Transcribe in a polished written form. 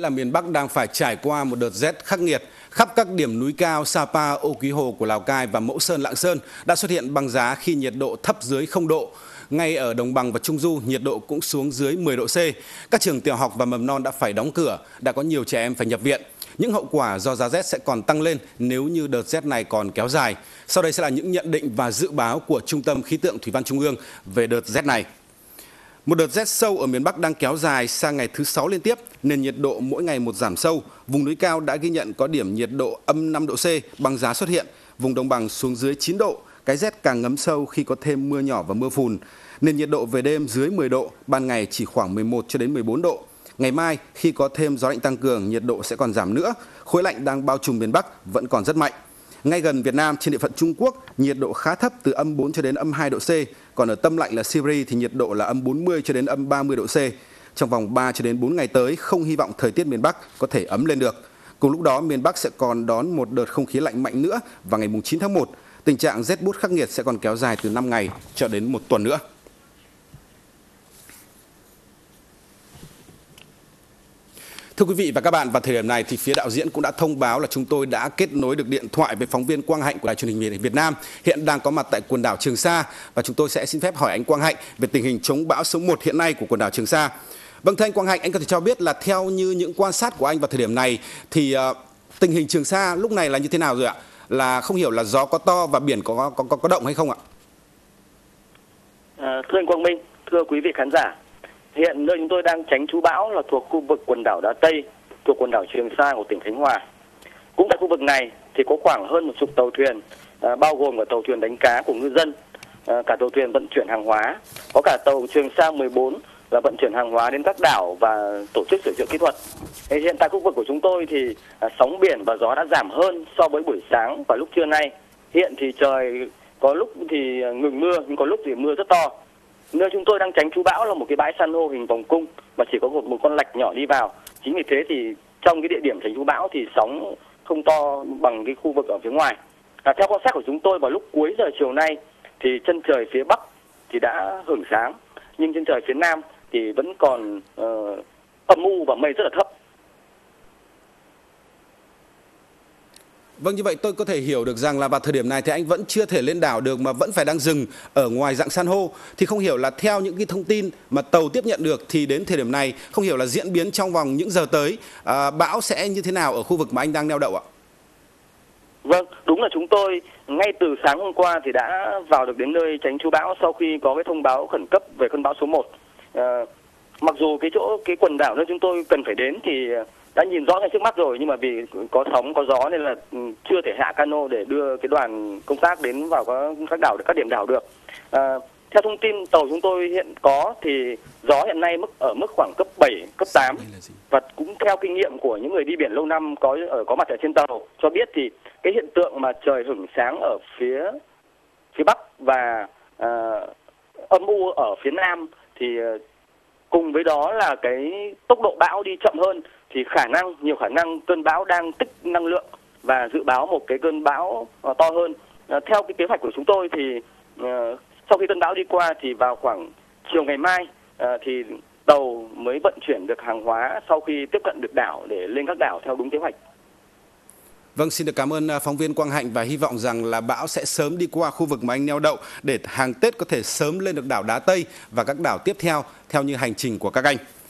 Là miền Bắc đang phải trải qua một đợt rét khắc nghiệt. Khắp các điểm núi cao Sapa, Ô Quý Hồ của Lào Cai và Mẫu Sơn, Lạng Sơn đã xuất hiện băng giá khi nhiệt độ thấp dưới 0 độ. Ngay ở Đồng Bằng và Trung Du, nhiệt độ cũng xuống dưới 10 độ C. Các trường tiểu học và mầm non đã phải đóng cửa, đã có nhiều trẻ em phải nhập viện. Những hậu quả do giá rét sẽ còn tăng lên nếu như đợt rét này còn kéo dài. Sau đây sẽ là những nhận định và dự báo của Trung tâm Khí tượng Thủy văn Trung ương về đợt rét này. Một đợt rét sâu ở miền Bắc đang kéo dài sang ngày thứ 6 liên tiếp, nên nhiệt độ mỗi ngày một giảm sâu. Vùng núi cao đã ghi nhận có điểm nhiệt độ âm 5 độ C, băng giá xuất hiện. Vùng đồng bằng xuống dưới 9 độ, cái rét càng ngấm sâu khi có thêm mưa nhỏ và mưa phùn. Nên nhiệt độ về đêm dưới 10 độ, ban ngày chỉ khoảng 11 cho đến 14 độ. Ngày mai, khi có thêm gió lạnh tăng cường, nhiệt độ sẽ còn giảm nữa. Khối lạnh đang bao trùm miền Bắc vẫn còn rất mạnh. Ngay gần Việt Nam, trên địa phận Trung Quốc, nhiệt độ khá thấp từ âm 4 cho đến âm 2 độ C. Còn ở tâm lạnh là Syria thì nhiệt độ là âm 40 cho đến âm 30 độ C. Trong vòng 3 cho đến 4 ngày tới, không hy vọng thời tiết miền Bắc có thể ấm lên được. Cùng lúc đó, miền Bắc sẽ còn đón một đợt không khí lạnh mạnh nữa vào ngày 9 tháng 1. Tình trạng rét buốt khắc nghiệt sẽ còn kéo dài từ 5 ngày cho đến 1 tuần nữa. Thưa quý vị và các bạn, vào thời điểm này thì phía đạo diễn cũng đã thông báo là chúng tôi đã kết nối được điện thoại với phóng viên Quang Hạnh của Đài Truyền hình Việt Nam, hiện đang có mặt tại quần đảo Trường Sa, và chúng tôi sẽ xin phép hỏi anh Quang Hạnh về tình hình chống bão số 1 hiện nay của quần đảo Trường Sa. Vâng, thưa anh Quang Hạnh, anh có thể cho biết là theo như những quan sát của anh vào thời điểm này thì tình hình Trường Sa lúc này là như thế nào rồi ạ? Là không hiểu là gió có to và biển có động hay không ạ? Thưa anh Quang Minh, thưa quý vị khán giả. Hiện nơi chúng tôi đang tránh trú bão là thuộc khu vực quần đảo Đá Tây, thuộc quần đảo Trường Sa của tỉnh Khánh Hòa. Cũng tại khu vực này thì có khoảng hơn 10 tàu thuyền, bao gồm cả tàu thuyền đánh cá của ngư dân, cả tàu thuyền vận chuyển hàng hóa, có cả tàu Trường Sa 14 là vận chuyển hàng hóa đến các đảo và tổ chức sửa chữa kỹ thuật. Hiện tại khu vực của chúng tôi thì sóng biển và gió đã giảm hơn so với buổi sáng và lúc trưa nay. Hiện thì trời có lúc thì ngừng mưa, nhưng có lúc thì mưa rất to. Nơi chúng tôi đang tránh trú bão là một cái bãi san hô hình vòng cung mà chỉ có một con lạch nhỏ đi vào. Chính vì thế thì trong cái địa điểm tránh trú bão thì sóng không to bằng cái khu vực ở phía ngoài. Theo quan sát của chúng tôi vào lúc cuối giờ chiều nay thì chân trời phía Bắc thì đã hửng sáng, nhưng chân trời phía Nam thì vẫn còn âm u và mây rất là thấp. Vâng, như vậy tôi có thể hiểu được rằng là vào thời điểm này thì anh vẫn chưa thể lên đảo được mà vẫn phải đang dừng ở ngoài rặng san hô. Thì không hiểu là theo những cái thông tin mà tàu tiếp nhận được thì đến thời điểm này không hiểu là diễn biến trong vòng những giờ tới bão sẽ như thế nào ở khu vực mà anh đang neo đậu ạ? Vâng, đúng là chúng tôi ngay từ sáng hôm qua thì đã vào được đến nơi tránh trú bão sau khi có cái thông báo khẩn cấp về cơn bão số 1. Mặc dù cái quần đảo nơi chúng tôi cần phải đến thì đã nhìn rõ ngay trước mắt rồi, nhưng mà vì có sóng có gió nên là chưa thể hạ cano để đưa cái đoàn công tác đến vào các điểm đảo được. Theo thông tin tàu chúng tôi hiện có thì gió hiện nay ở mức khoảng cấp 7, cấp 8, và cũng theo kinh nghiệm của những người đi biển lâu năm có mặt ở trên tàu cho biết thì cái hiện tượng mà trời hửng sáng ở phía Bắc và âm u ở phía Nam thì cùng với đó là cái tốc độ bão đi chậm hơn thì nhiều khả năng cơn bão đang tích năng lượng và dự báo một cái cơn bão to hơn. Theo cái kế hoạch của chúng tôi thì sau khi cơn bão đi qua thì vào khoảng chiều ngày mai thì tàu mới vận chuyển được hàng hóa sau khi tiếp cận được đảo để lên các đảo theo đúng kế hoạch. Vâng, xin được cảm ơn phóng viên Quang Hạnh và hy vọng rằng là bão sẽ sớm đi qua khu vực mà anh neo đậu để hàng Tết có thể sớm lên được đảo Đá Tây và các đảo tiếp theo như hành trình của các anh.